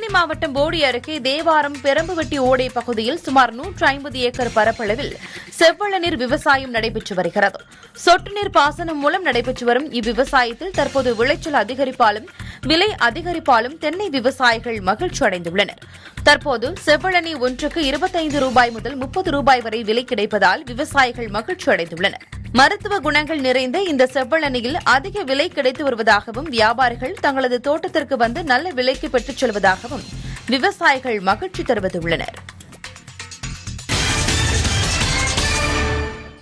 மாவட்டம் போடி அருகே தேவாரம் பெரம்புவெட்டி ஓடை பகுதியில் சுமார் 150 ஏக்கர் பரப்பளவில் செவ்வளநீர் விவசாயம் நடைபெற்று வருகிறது. சொட்டு நீர் பாசனம் மூலம் நடைபெற்று வரும் இவ்விவசாயத்தில் தற்போது விளைச்சல் அதிகரிப்பாலும் விலை அதிகரிப்பாலும் தென்னை விவசாயிகள் மகிழ்ச்சி அடைந்துள்ளனர். தற்போது செவ்வளநீ ஒன்றுக்கு 25 ரூபாய் முதல் 30 ரூபாய் வரை விலை கிடைப்பதால் விவசாயிகள் மகிழ்ச்சி அடைந்துள்ளனர். மருத்துவ குணங்கள் நிறைந்த இந்த செவ்வளனியில் அதிக விலை கிடைத்து வருவதாகவும் வியாபாரிகள் தங்களது தோட்டத்திற்கு வந்து நல்ல விலைக்கு பெற்றுச் செல்வதாகவும் விவசாயிகள் மகிழ்ச்சி தெரிவித்துள்ளனர்.